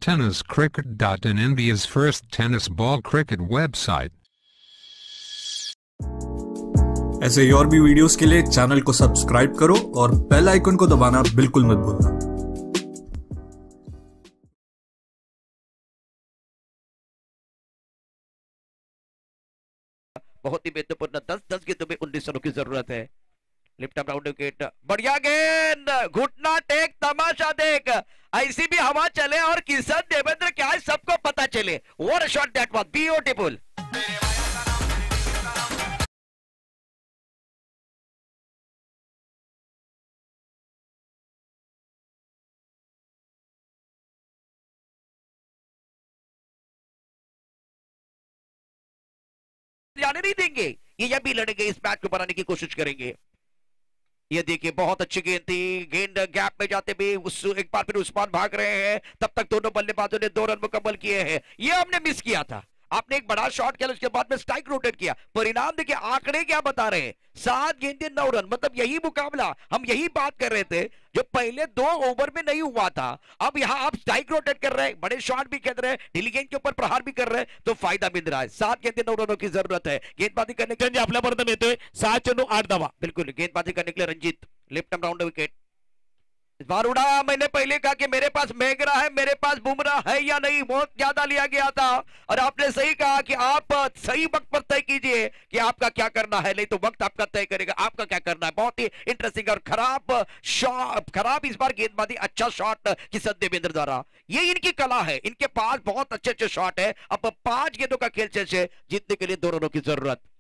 tenniscricket.in, India's first tennis ball cricket website. ऐसे ही और भी वीडियोस के लिए चैनल को सब्सक्राइब करो और बेल आइकन को दबाना बिल्कुल मत भूलना। बहुत ही महत्वपूर्ण 10 गेंदों में 19 रनों की जरूरत है। लिफ्ट अप राउंड विकेट, बढ़िया गेंद, घुटना टेक, तमाशा देख, ऐसी भी हवा चले और किशन देवेंद्र क्या है सबको पता चले। What a shot that was, beautiful. जाने नहीं देंगे, ये भी लड़ेंगे, इस मैच को बनाने की कोशिश करेंगे। ये देखिए बहुत अच्छी गेंद थी, गेंद गैप में जाते भी एक बार फिर उस्मान भाग रहे हैं, तब तक दोनों बल्लेबाजों ने 2 रन मुकम्मल किए हैं। ये हमने मिस किया था, आपने एक बड़ा शॉट किया, उसके बाद में स्ट्राइक रोटेट किया, परिणाम देखिए, आंकड़े क्या बता रहे हैं, 7 गेंदें 9 रन, मतलब यही मुकाबला, हम यही बात कर रहे थे जो पहले 2 ओवर में नहीं हुआ था। अब यहां आप स्ट्राइक रोटेट कर रहे हैं, बड़े शॉट भी खेल रहे हैं, ढीली गेंद के ऊपर प्रहार भी कर रहे हैं, तो फायदा मिल रहा है। 7 गेंदें 9 रनों की जरूरत है। गेंदबाजी करने के लिए आपल्यापर्यंत मिळतोय 6 चेंडू 8 धावा, बिल्कुल गेंदबाजी करने के लिए Ranjit, left arm round wicket. इस बार उड़ा, मैंने पहले कहा कि मेरे पास मैगरा है, मेरे पास बुमराह है या नहीं, बहुत ज्यादा लिया गया था, और आपने सही कहा कि आप सही वक्त पर तय कीजिए कि आपका क्या करना है, नहीं तो वक्त आपका तय करेगा आपका क्या करना है। बहुत ही इंटरेस्टिंग और खराब शॉट, खराब इस बार गेंदबाजी, अच्छा शॉट किशन देवेंद्र द्वारा, ये इनकी कला है, इनके पास बहुत अच्छे अच्छे शॉट है। अब 5 गेंदों का खेल से जीतने के लिए 2 रनों की जरूरत।